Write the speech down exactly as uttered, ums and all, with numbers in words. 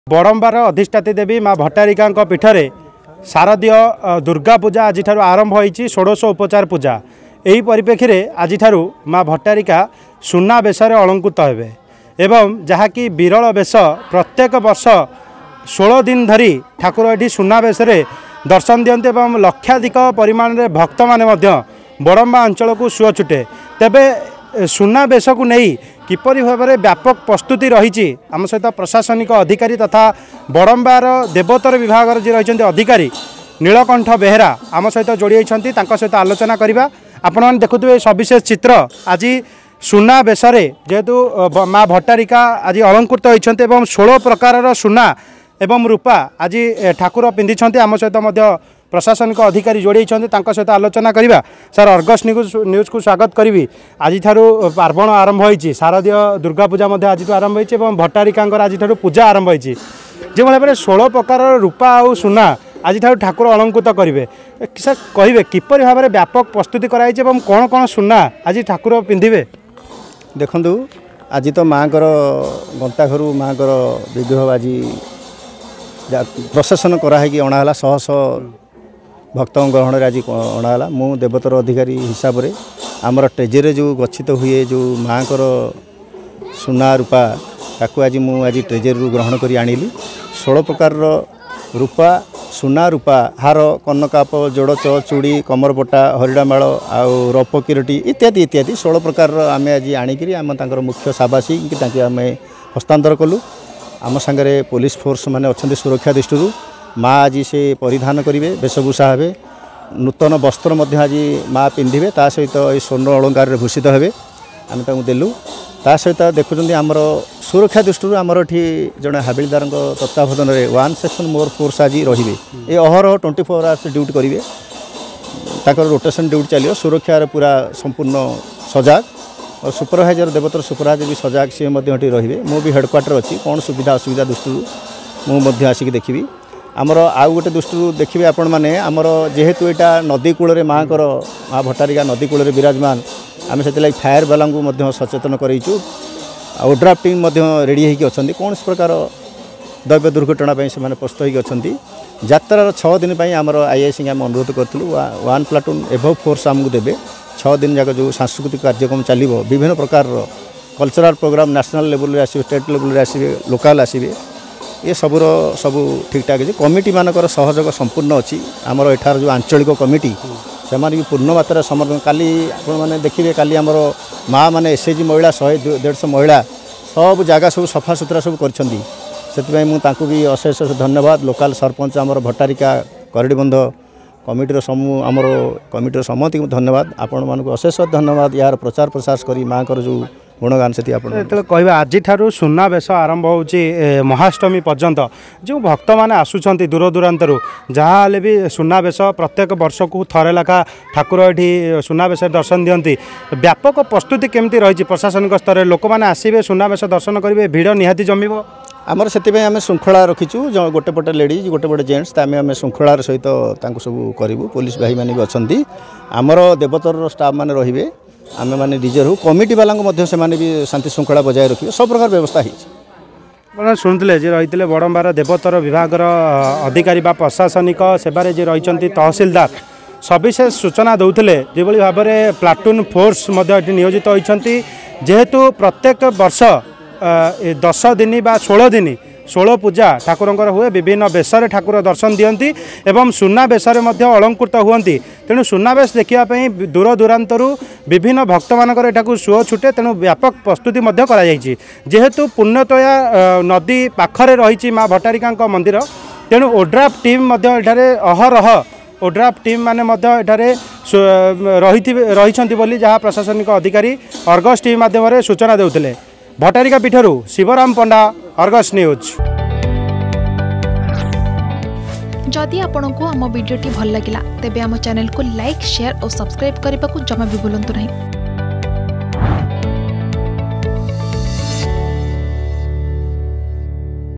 बड़म्बार अधिष्ठात्री देवी माँ भट्टारिका पीठरे शारदीय दुर्गा पूजा आज आरंभ होती षोडश उपचार पूजा। यही परिप्रेक्षी आज माँ भट्टारिका सुना बेश अलंकृत हेबे एवं जहाँकि विरल बेश प्रत्येक वर्ष षोल दिन धरी ठाकुर ये सुना बेश दर्शन दियंते एवं लक्षाधिक परिमाण में भक्त माने बड़म्बा अंचल को सुओ छुटे। तेबे सुना बेश को नहीं किपरि भाव में व्यापक प्रस्तुति रही आम सहित प्रशासनिक अधिकारी तथा बड़म्बार देवोत्तर विभाग जी रही अधिकारी नीलकंठ बेहेरा आम सहित जोड़ी सहित आलोचना करवा। आपण मैंने देखुए सविशेष चित्र आज सुना बेश जेहेतु माँ भट्टारिका आज अलंकृत होती षोल प्रकार सुना एवं रूपा आज ठाकुर पिंधि आम सहित प्रशासनिक अधिकारी जोड़ी सहित आलोचना करवा। सर अर्गस न्यूज न्यूज को स्वागत करी। आज पार्वण आरंभ होती शारदीय दुर्गा पूजा आज आरंभ होती भट्टारिका आज पूजा आरंभ होती जो भाव में षोल प्रकार रूपा आ सुना आज ठाकुर अलंकृत करेंगे। सर कहे किपर भाव में व्यापक प्रस्तुति कराई कौन कौन सुना आज ठाकुर पिंधे? देखु आज तो माँ को गंता घर माँ को विग्रह आज प्रशासन कराई अणाला शह शह भक्त ग्रहण आज अणाला। मु देवतर अधिकारी हिसाब से आमर ट्रेजरी जो गच्छित हुए जो माँ को सुना रूपा ताकू आज मु आज ट्रेजरी ग्रहण कर आनिली। षोल प्रकार रूपा सुना रूपा हार कनकाप जोड़च चूड़ी कमरपटा हरिडामाल आउ रप किरटी इत्यादि इत्यादि षोल प्रकार आम आज आणिकी आम मुख्य साबासी कि आम हस्तांतर कलु। आम सांगे पुलिस फोर्स माने अच्छा सुरक्षा दृष्टि माँ आज से परिधान करेंगे वेशभूषा हे नूतन वस्त्र आज माँ पिंधे ता सहित ये स्वर्ण अलंकार भूषित हे आम देलु। ता सहित देखुं आमर सुरक्षा दृष्टि आमर ये जड़े हाबिलदार तत्वावधान में वन सेक्शन मोर फोर्स आज रे ये अहरह ट्वेंटी फोर आवर्स ड्यूटी करेंगे ताकर रोटेशन ड्यूटी चलो सुरक्षार पूरा संपूर्ण सजाग और सुपरभाइजर देवतर सुपरभाइजर भी सजाग सी रे मु भी हेडक्वार्टर अच्छी कौन सुविधा असुविधा दृष्टि मुझे आसिक देखी। आमर आउ गोटे दृष्टि देखिए आपण मैंने आमर जेहेतु यहाँ नदी कूल माँ को माँ भट्टारिका नदी कूल विराजमान आम से फायर बाला को सचेतन करूँ ओड्राफ्ट टीम रेडी होगी अच्छा कौन प्रकार दैव दुर्घटना से प्रस्तुत होती यात्रार छः दिन आमर आई आई सी आम अनुरोध करूँ वन प्लाटून एभव फोर्स आमको देवे छः दिन जाक जो सांस्कृतिक कार्यक्रम चलो विभिन्न प्रकार कल्चरल प्रोग्राम नेशनल लेवल आसवे स्टेट लेवल आसवे लोकाल आसवे ये सबूर सबू ठीक ठाक है। कमिटी मानकर सहयोग संपूर्ण अच्छी आमर एठार जो आंचलिक कमिटी से भी पूर्ण मात्रा समर्थन काली आपने देखिए काली आमर माँ मैंने एसएचजी महिला शहे देढ़श महिला सब जगह सब सफा सुतरा सब कर मुझे भी अशेष धन्यवाद लोकाल सरपंच आमर भट्टारिका करडीबंध कमिटर समूह आमर कमिटर समति धन्यवाद आपण मानक अशेष धन्यवाद यार प्रचार प्रसार करी माँ को जो गुणगान से कह आज सुना बेश आरंभ हो महाअष्टमी पर्यंत जो भक्त मैंने आसुंच दूर दूरांतर जहाँ भी सुना बेश प्रत्येक वर्ष को थरे लेखा ठाकुर ये सुना बेश दर्शन दियंती व्यापक प्रस्तुति केमती रही प्रशासनिक स्तर लोक मैंने आसवे सुना बेश दर्शन करेंगे भिड़ निहाती जमीब आमर से आम श्रृंखला रखीचु जो गोटे पटे लेडीज गोटे पटे जेंट्स आम आम श्रृंखलार सहित सब करूँ पुलिस भाई मैंने भी अच्छा आमर देवतर स्टाफ मैंने रे आम मैंने रिजर्व हो कमिटी वाला से भी शांति श्रृंखला बजाय रखिए सब प्रकार व्यवस्था है। शुणुले जे रही बड़म्बार देवोत्तर विभाग अधिकारी बा प्रशासनिक सेवार जे रही तहसिलदार सविशेष सूचना दौले जो भाव में प्लाटून फोर्स नियोजित होती जेहेतु प्रत्येक वर्ष दस दिन बा षोल दिन षोल पूजा ठाकुर हुए विभिन्न बेशरे ठाकुर दर्शन दियंती एवं सुना बेशरे अलंकृत हुंती तेणु सुना बेश देखापी दूर दूरांतर विभिन्न भक्त मानकर एठाकू सुओ छुटे तेणु व्यापक प्रस्तुति कराई जेहेतु पुण्यतया नदी पाखरे रही माँ भट्टारिका मंदिर तेणु ओड्राफ्ट टीम अहरह ओड्राफ्ट टीम माने रही जहाँ प्रशासनिक अधिकारी अर्गस टीवी माध्यम सूचना देउथिले। भट्टारिका पीठरू शिवराम पंडा अर्गस न्यूज। जदि आपंक आम भिडी भल लगा तेब आम चैनल को लाइक शेयर और सब्सक्राइब करने को जमा भी भूलु नहीं।